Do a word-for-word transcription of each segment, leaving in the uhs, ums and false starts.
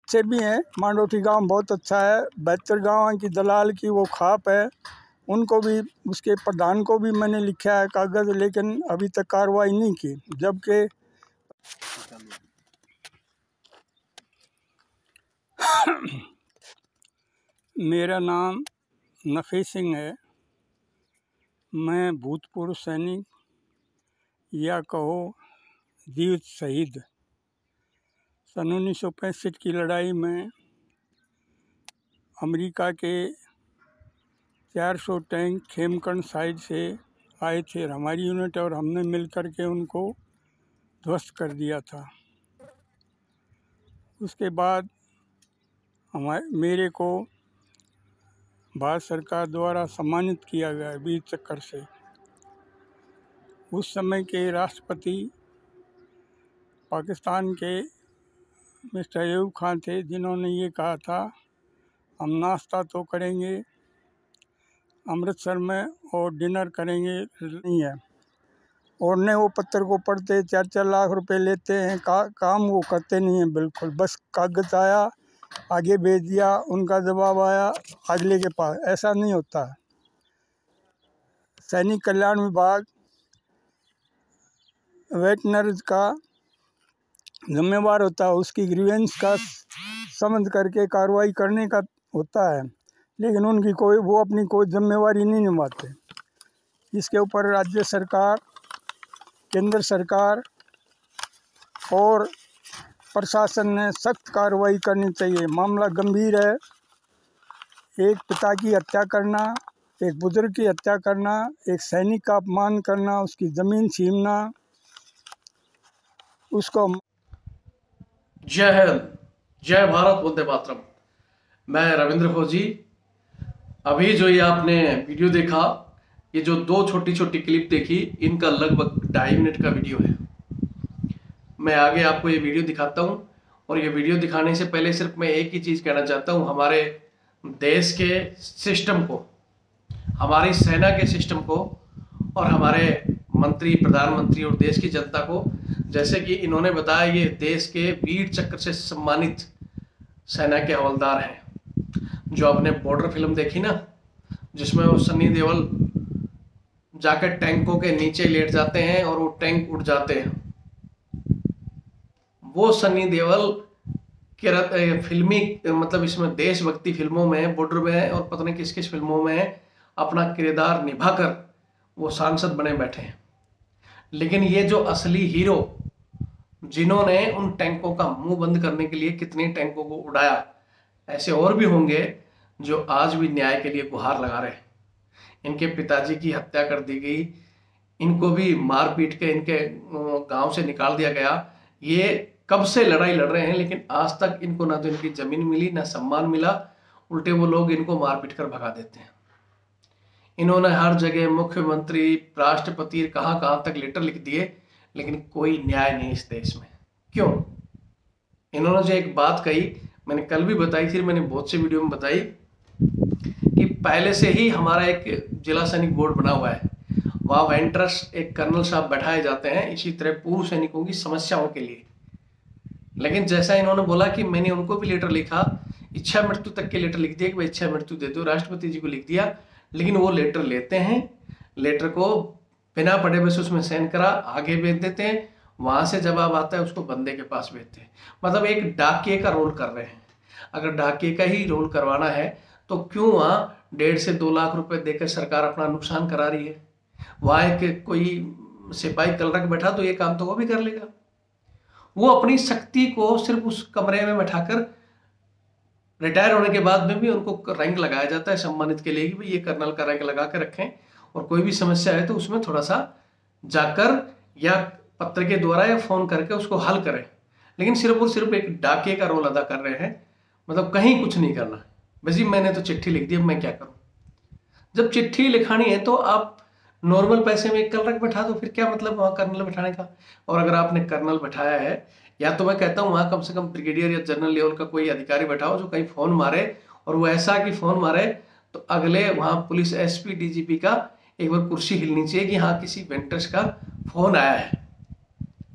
अच्छे भी हैं। मांडोठी गांव बहुत अच्छा है। बहत्तर गांव की दलाल की वो खाप है, उनको भी, उसके प्रधान को भी मैंने लिखा है कागज़, लेकिन अभी तक कार्रवाई नहीं की। जबकि मेरा नाम नफ़ी सिंह है। मैं भूतपूर्व सैनिक या कहो जीवित शहीद। सन उन्नीस सौ पैंसठ की लड़ाई में अमेरिका के चार सौ टैंक खेमकर्ण साइड से आए थे हमारी यूनिट, और हमने मिलकर के उनको ध्वस्त कर दिया था। उसके बाद हमारे मेरे को भारत सरकार द्वारा सम्मानित किया गया वीर चक्र से। उस समय के राष्ट्रपति पाकिस्तान के मिस्टर अयूब खान थे, जिन्होंने ये कहा था हम नाश्ता तो करेंगे अमृतसर में और डिनर करेंगे नहीं है। और ने वो पत्र को पढ़ते चार चार लाख रुपए लेते हैं, का, काम वो करते नहीं हैं बिल्कुल। बस कागज़ आया आगे भेज दिया, उनका जवाब आया अगले के पास। ऐसा नहीं होता। सैनिक कल्याण विभाग वेटनरीज का जिम्मेवार होता है, उसकी ग्रीवेंस का समझ करके कार्रवाई करने का होता है, लेकिन उनकी कोई वो अपनी कोई जिम्मेवारी नहीं निभाते। इसके ऊपर राज्य सरकार, केंद्र सरकार और प्रशासन ने सख्त कार्रवाई करनी चाहिए। मामला गंभीर है। एक पिता की हत्या करना, एक बुजुर्ग की हत्या करना, एक सैनिक का अपमान करना, उसकी ज़मीन छीनना, उसको। जय हिंद, जय भारत, वंदे मातरम। मैं रविंद्र फौजी। अभी जो ये आपने वीडियो देखा, ये जो दो छोटी छोटी क्लिप देखी, इनका लगभग ढाई मिनट का वीडियो है। मैं आगे आपको ये वीडियो दिखाता हूँ, और ये वीडियो दिखाने से पहले सिर्फ मैं एक ही चीज़ कहना चाहता हूँ। हमारे देश के सिस्टम को, हमारी सेना के सिस्टम को, और हमारे मंत्री, प्रधानमंत्री और देश की जनता को, जैसे कि इन्होंने बताया, ये देश के वीर चक्र से सम्मानित सेना के हवलदार हैं। जो आपने बॉर्डर फिल्म देखी ना, जिसमें वो सन्नी देओल जाकर टैंकों के नीचे लेट जाते हैं और वो टैंक उड़ जाते हैं, वो सन्नी देओल के फिल्मी, मतलब इसमें देशभक्ति फिल्मों में, बॉर्डर में और पता नहीं किस किस फिल्मों में अपना किरदार निभाकर वो सांसद बने बैठे हैं। लेकिन ये जो असली हीरो, जिन्होंने उन टैंकों का मुंह बंद करने के लिए कितने टैंकों को उड़ाया, ऐसे और भी होंगे जो आज भी न्याय के लिए गुहार लगा रहे हैं। इनके पिताजी की हत्या कर दी गई, इनको भी मार पीट के इनके गांव से निकाल दिया गया। ये कब से लड़ाई लड़ रहे हैं, लेकिन आज तक इनको ना तो इनकी जमीन मिली, ना सम्मान मिला। उल्टे वो लोग इनको मार पीट कर भगा देते हैं। इन्होंने हर जगह मुख्यमंत्री, राष्ट्रपति, कहां कहां तक लेटर लिख दिए, लेकिन कोई न्याय नहीं इस देश में। क्यों? इन्होंने जो एक बात कही, मैंने कल भी बताई थी, मैंने बहुत से वीडियो में बताई, कि पहले से ही हमारा एक जिला सैनिक बोर्ड बना हुआ है। वहां वेंटर्स, एक कर्नल साहब बैठाए जाते हैं इसी तरह पूर्व सैनिकों की समस्याओं के लिए। लेकिन जैसा इन्होंने बोला कि मैंने उनको भी लेटर लिखा, इच्छा मृत्यु तक के लेटर लिख दिया कि भाई इच्छा मृत्यु दे दो, राष्ट्रपति जी को लिख दिया। लेकिन वो लेटर लेते हैं, लेटर को बिना पढ़े बस उसमें साइन करा आगे भेज देते हैं। वहां से जवाब आता है, उसको बंदे के पास भेजते हैं। मतलब एक डाकिए का रोल कर रहे हैं। अगर डाकिए का ही रोल करवाना है तो क्यों वहां डेढ़ से दो लाख रुपए देकर सरकार अपना नुकसान करा रही है? वहां एक कोई सिपाही कल रख बैठा तो ये काम तो वो भी कर लेगा। वो अपनी शक्ति को सिर्फ उस कमरे में बैठाकर, रिटायर होने के बाद में भी उनको रैंक लगाया जाता है सम्मानित के लिए कि भाई ये कर्नल का रैंक लगा के रखें, और कोई भी समस्या है तो उसमें थोड़ा सा जाकर या पत्र के द्वारा या फोन करके उसको हल करें। लेकिन सिर्फ और सिर्फ एक डाकिए का रोल अदा कर रहे हैं। मतलब कहीं कुछ नहीं करना। बस जी मैंने तो चिट्ठी लिख दी, अब मैं क्या करूं? जब चिट्ठी लिखानी है तो आप नॉर्मल पैसे में एक कर्नल बैठा दो, फिर क्या मतलब वहां कर्नल बैठाने का? और अगर आपने कर्नल बैठाया है, या तो मैं कहता हूं वहां कम से कम ब्रिगेडियर या जनरल लेवल का कोई अधिकारी बैठाओ जो कहीं फोन मारे, और वो ऐसा कि फोन मारे तो अगले वहां पुलिस एसपी डीजीपी का एक बार कुर्सी हिलनी चाहिए कि हाँ किसी वेंटर्स का फोन आया है।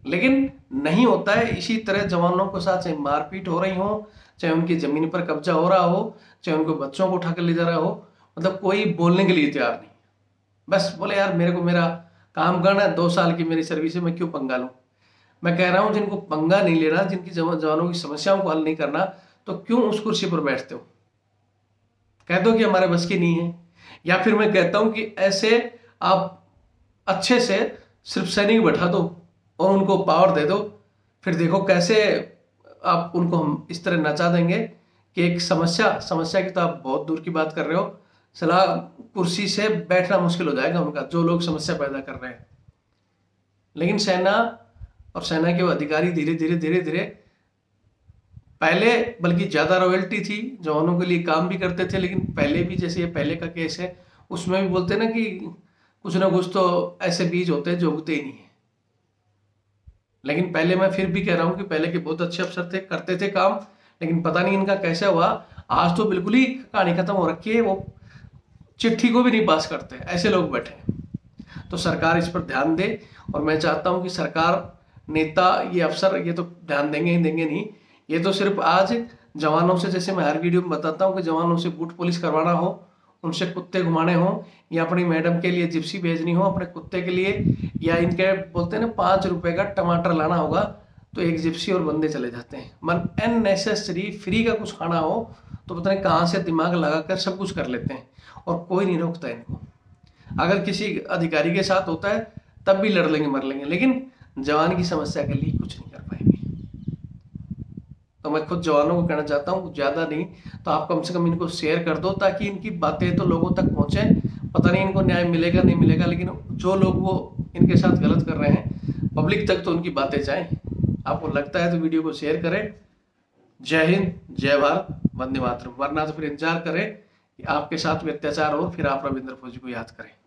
लेकिन नहीं होता है। इसी तरह जवानों के साथ चाहे मारपीट हो रही हो, चाहे उनकी जमीन पर कब्जा हो रहा हो, चाहे उनको बच्चों को उठा कर ले जा रहा हो, मतलब कोई बोलने के लिए तैयार नहीं। बस बोले यार मेरे को मेरा काम करना है, दो साल की मेरी सर्विस है, मैं क्यों पंगा लूं। मैं कह रहा हूं जिनको पंगा नहीं लेना, जिनकी जवानों की समस्याओं को हल नहीं करना, तो क्यों उस कुर्सी पर बैठते हो। कह दो कि हमारे बस की नहीं है। या फिर मैं कहता हूं कि ऐसे आप अच्छे से सिर्फ सैनिक बैठा दो और उनको पावर दे दो, फिर देखो कैसे आप उनको हम इस तरह नचा देंगे कि एक समस्या समस्या की तो आप बहुत दूर की बात कर रहे हो, सलाह कुर्सी से बैठना मुश्किल हो जाएगा उनका, जो लोग समस्या पैदा कर रहे हैं। लेकिन सेना और सेना के अधिकारी धीरे धीरे धीरे धीरे पहले बल्कि ज्यादा रॉयल्टी थी, जवानों के लिए काम भी करते थे। लेकिन पहले भी जैसे ये पहले का केस है, उसमें भी बोलते ना कि कुछ ना कुछ तो ऐसे बीज होते हैं जो उगते ही नहीं है। लेकिन पहले मैं फिर भी कह रहा हूं कि पहले के बहुत अच्छे अफसर थे, करते थे काम, लेकिन पता नहीं इनका कैसे हुआ, आज तो बिल्कुल ही कहानी खत्म हो रखी है। वो चिट्ठी को भी नहीं पास करते, ऐसे लोग बैठे हैं। तो सरकार इस पर ध्यान दे, और मैं चाहता हूं कि सरकार, नेता, ये अफसर ये तो ध्यान देंगे ही देंगे नहीं, ये तो सिर्फ आज जवानों से, जैसे मैं हर वीडियो में बताता हूं कि जवानों से बूट पुलिस करवाना हो, उनसे कुत्ते घुमाने हो, या अपनी मैडम के लिए जिप्सी भेजनी हो अपने कुत्ते के लिए, या इनके बोलते हैं ना पांच रुपए का टमाटर लाना होगा, तो एक जिप्सी और बंदे चले जाते हैं। मन अननेसेसरी फ्री का कुछ खाना हो तो पता नहीं कहाँ से दिमाग लगाकर सब कुछ कर लेते हैं, और कोई नहीं रोकता इनको। अगर किसी अधिकारी के साथ होता है तब भी लड़ लेंगे, मर लेंगे, लेकिन जवान की समस्या के लिए कुछ नहीं कर पाएंगे। तो मैं खुद जवानों को कहना चाहता हूँ, ज्यादा नहीं तो आप कम से कम इनको शेयर कर दो, ताकि इनकी बातें तो लोगों तक पहुंचे। पता नहीं इनको न्याय मिलेगा नहीं मिलेगा, लेकिन जो लोग वो इनके साथ गलत कर रहे हैं, पब्लिक तक तो उनकी बातें जाएं। आपको लगता है तो वीडियो को शेयर करें। जय हिंद, जय भारत, वंदे मातरम। वरना तो फिर इंतजार करें कि आपके साथ भी अत्याचार हो, फिर आप रविंद्र फौजी को याद करें।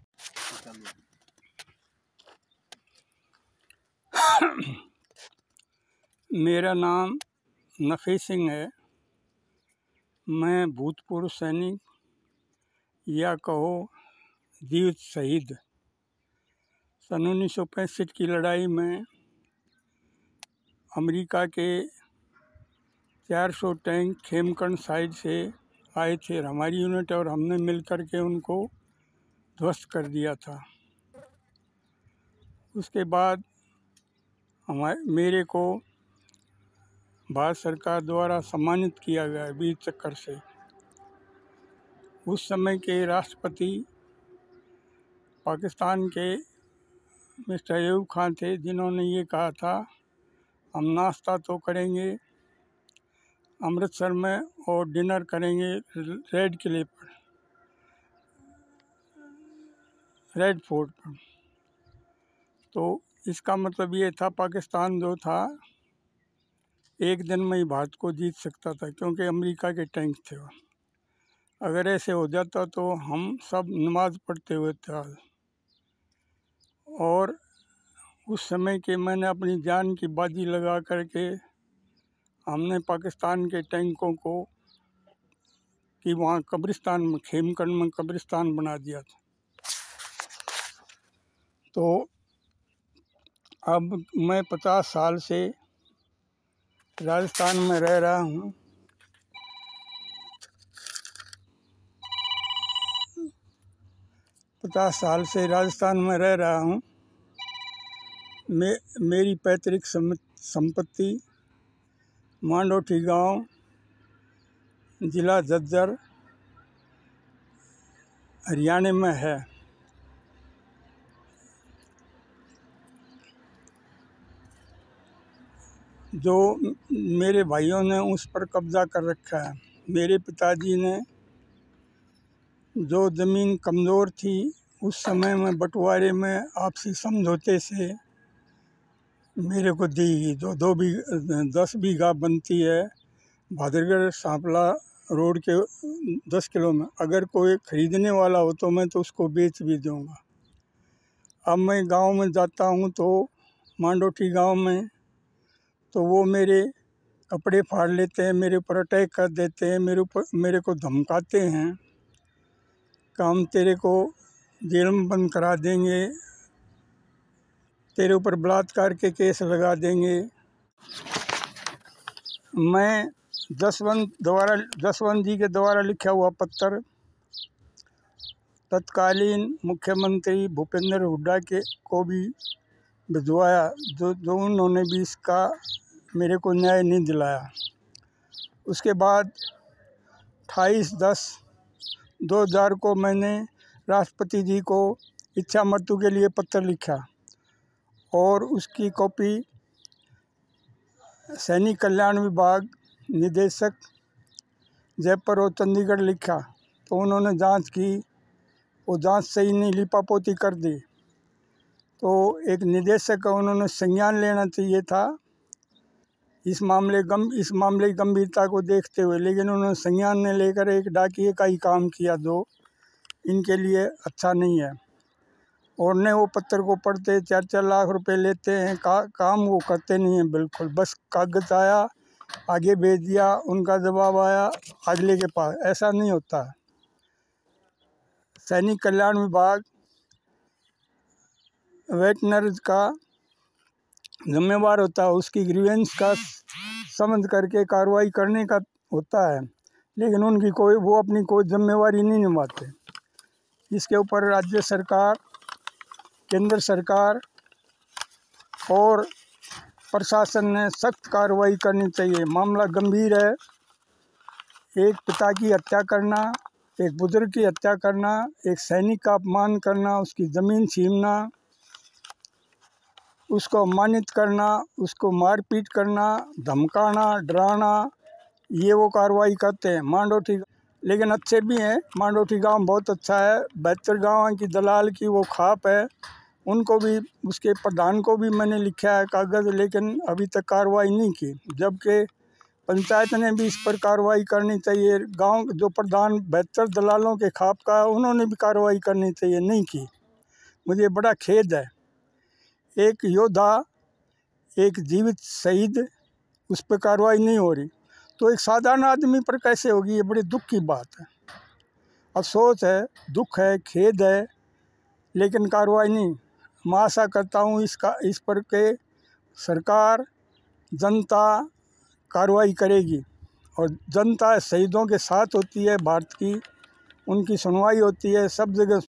मेरा नाम नफी सिंह है। मैं भूतपूर्व सैनिक या कहो जीवित शहीद। सन उन्नीस सौ पैंसठ की लड़ाई में अमेरिका के चार सौ टैंक खेमकर्ण साइड से आए थे हमारी यूनिट, और हमने मिलकर के उनको ध्वस्त कर दिया था। उसके बाद हमारे मेरे को भारत सरकार द्वारा सम्मानित किया गया वीर चक्र से। उस समय के राष्ट्रपति पाकिस्तान के मिस्टर अयूब खान थे, जिन्होंने ये कहा था हम नाश्ता तो करेंगे अमृतसर में और डिनर करेंगे रेड किले पर, रेड फोर्ट पर। तो इसका मतलब ये था पाकिस्तान जो था एक दिन में ही भारत को जीत सकता था, क्योंकि अमेरिका के टैंक थे। अगर ऐसे हो जाता तो हम सब नमाज पढ़ते हुए थे। और उस समय के मैंने अपनी जान की बाजी लगा करके हमने पाकिस्तान के टैंकों को कि वहाँ कब्रिस्तान में, खेमकर्ण में कब्रिस्तान बना दिया था। तो अब मैं पचास साल से राजस्थान में रह रहा हूँ। पचास साल से राजस्थान में रह रहा हूँ। मे, मेरी पैतृक संपत्ति मांडोठी गांव, जिला झज्जर, हरियाणा में है। जो मेरे भाइयों ने उस पर कब्जा कर रखा है। मेरे पिताजी ने जो ज़मीन कमज़ोर थी उस समय में बंटवारे में आपसी समझौते से मेरे को दी। जो दो बी दस बीघा बनती है भादरगढ़ सांपला रोड के दस किलो में। अगर कोई ख़रीदने वाला हो तो मैं तो उसको बेच भी दूँगा। अब मैं गांव में जाता हूं तो मांडोठी गांव में, तो वो मेरे कपड़े फाड़ लेते हैं, मेरे ऊपर अटैक कर देते हैं, मेरे ऊपर मेरे को धमकाते हैं कि हम तेरे को जेल में बंद करा देंगे, तेरे ऊपर बलात्कार के केस लगा देंगे। मैं जसवंत द्वारा जसवंत जी के द्वारा लिखा हुआ पत्र तत्कालीन मुख्यमंत्री भूपेंद्र हुड्डा के को भी भिजवाया, जो जो उन्होंने भी इसका मेरे को न्याय नहीं दिलाया। उसके बाद अट्ठाईस दस दो हज़ार को मैंने राष्ट्रपति जी को इच्छा मृत्यु के लिए पत्र लिखा और उसकी कॉपी सैनिक कल्याण विभाग निदेशक जयपुर और चंडीगढ़ लिखा, तो उन्होंने जांच की, वो जांच सही नहीं, लिपापोती कर दी। तो एक निदेशक का उन्होंने संज्ञान लेना चाहिए था इस मामले गम इस मामले की गंभीरता को देखते हुए, लेकिन उन्होंने संज्ञान ने लेकर एक डाकिए का ही काम किया, जो इनके लिए अच्छा नहीं है। और ने वो पत्र को पढ़ते चार चार लाख रुपए लेते हैं, का, काम वो करते नहीं हैं बिल्कुल। बस कागज आया, आगे भेज दिया, उनका जवाब आया अगले के पास, ऐसा नहीं होता। सैनिक कल्याण विभाग वेटनरीज का जिम्मेवार होता है, उसकी ग्रीवेंस का समझ करके कार्रवाई करने का होता है, लेकिन उनकी कोई वो अपनी कोई जिम्मेवारी नहीं निभाते। इसके ऊपर राज्य सरकार, केंद्र सरकार और प्रशासन ने सख्त कार्रवाई करनी चाहिए। मामला गंभीर है। एक पिता की हत्या करना, एक बुजुर्ग की हत्या करना, एक सैनिक का अपमान करना, उसकी ज़मीन छीनना, उसको अपमानित करना, उसको मारपीट करना, धमकाना, डराना, ये वो कार्रवाई करते हैं। मांडोठी लेकिन अच्छे भी हैं, मांडोठी गांव बहुत अच्छा है। बहत्तर गाँव की दलाल की वो खाप है, उनको भी, उसके प्रधान को भी मैंने लिखा है कागज़, लेकिन अभी तक कार्रवाई नहीं की। जबकि पंचायत ने भी इस पर कार्रवाई करनी चाहिए। गांव जो प्रधान बहत्तर दलालों के खाप का है, उन्होंने भी कार्रवाई करनी चाहिए, नहीं की। मुझे बड़ा खेद है। एक योद्धा, एक जीवित शहीद, उस पर कार्रवाई नहीं हो रही, तो एक साधारण आदमी पर कैसे होगी? ये बड़ी दुख की बात है। अफसोस है, दुख है, खेद है, लेकिन कार्रवाई नहीं। मैं आशा करता हूँ इसका इस पर के सरकार, जनता कार्रवाई करेगी, और जनता शहीदों के साथ होती है भारत की, उनकी सुनवाई होती है सब जगह।